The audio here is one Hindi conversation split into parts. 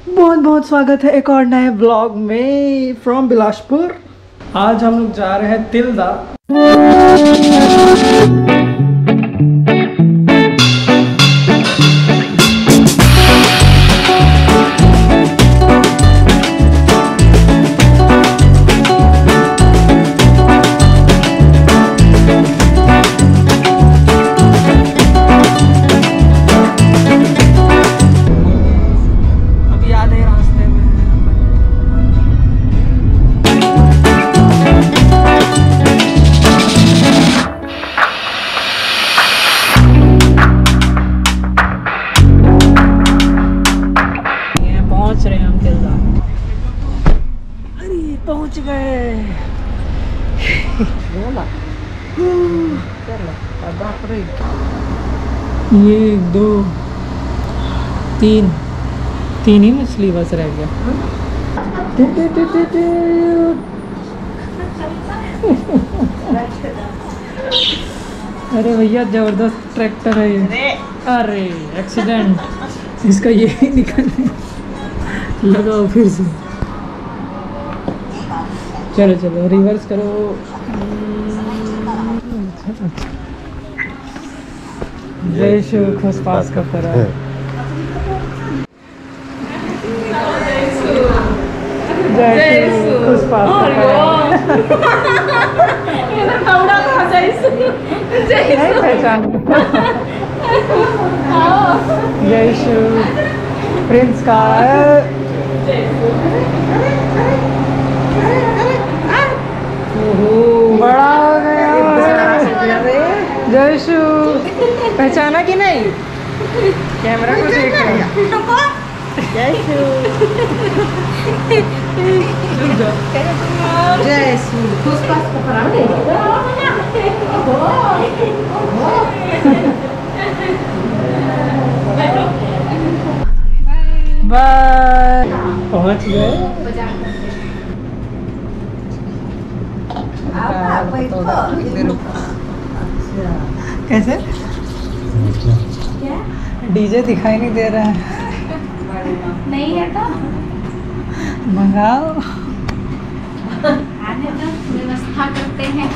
बहुत बहुत स्वागत है एक और नए व्लॉग में फ्रॉम बिलासपुर। आज हम लोग जा रहे हैं तिल्दा। पहुंच गए। ये 2 3 ही मछली बस रह गया। अरे भैया जबरदस्त ट्रैक्टर है ये। अरे एक्सीडेंट इसका ये ही निकल लगाओ फिर से। चलो चलो रिवर्स करो। जय शिव खुशपास का फरा। जय शिव खुशपास का फरा। जय शिव प्रिंस का बड़ा हो गया। जय शिव पहचाना कि नहीं? कैमरा को देख रहा। जय शिव जय शिव खुशपास का फरा। बाय। पहुंच गए। कैसे डीजे दिखाई नहीं दे रहा है। नहीं है तो मंगाओ। आने दो व्यवस्था करते हैं।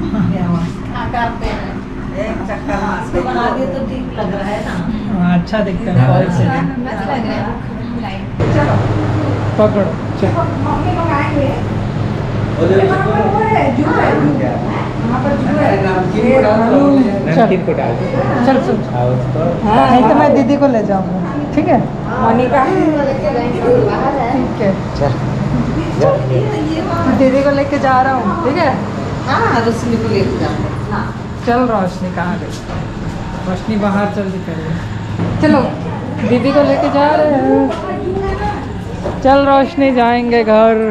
एक चक्कर बना दिए तो ठीक लग रहा है ना। अच्छा दिखता है। कॉल से चलो पकड़ो। चल चल नहीं तो मैं दीदी को ले जाऊंगा। ठीक है मोनिका। ठीक है दीदी को लेके जा रहा हूँ। ठीक है हाँ रोशनी को लेके जाऊंगा। चल रोशनी कहाँ गई? रोशनी बाहर चल दी पहले। चलो दीदी को लेके जा रहे हैं। चल रोशनी जाएंगे घर।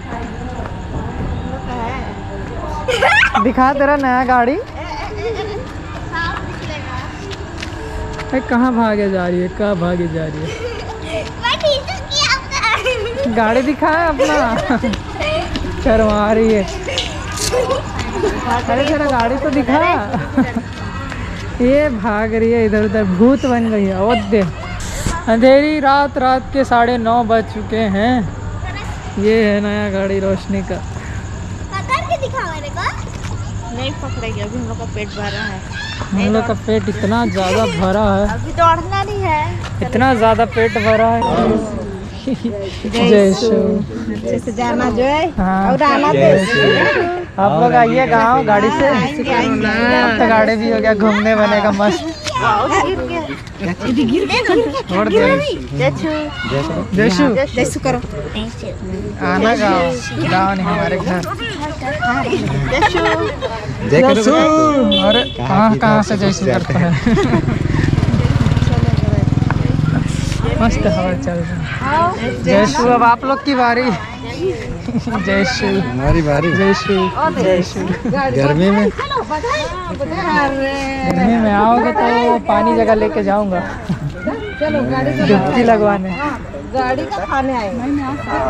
दिखा तेरा नया गाड़ी। कहाँ भागे जा रही है? कहाँ भागे जा रही है? गाड़ी दिखा है अपना। शर्मा रही है। अरे तेरा गाड़ी तो दिखा। ये भाग रही है इधर उधर। भूत बन गई है। अवध्य अंधेरी रात के 9:30 बज चुके हैं। ये है नया गाड़ी रोशनी का। नहीं पकड़ेगी अभी। हम लोग का पेट भरा है। हम लोग का पेट इतना ज़्यादा भरा है। अभी तो अड़ना नहीं है। इतना ज़्यादा पेट भरा है। जय शिव। अच्छे से जाना जो है। हाँ और आना तो आप लोग आइए गाँव गाड़ी से। अब तो गाड़ी भी हो गया। घूमने बनेगा मस्त। छोड़ दे। जय शिव करो। आना गाँव नहीं हमारे घर। अरे कहाँ से जय शिव करता है। मस्त हवा चल रहा है। जय शिव अब आप लोग की बारी। जय शिव हमारी बारी। जय शिव जय शिव। गर्मी में आओगे तो पानी जगह लेके जाऊंगा। डुबकी लगवाने। गाड़ी का खाने आएंगे।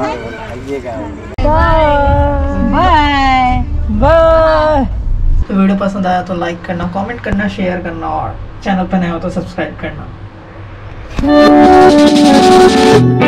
Bye bye. तो वीडियो पसंद आया तो लाइक करना, कमेंट करना, शेयर करना और चैनल पर नए हो तो सब्सक्राइब करना।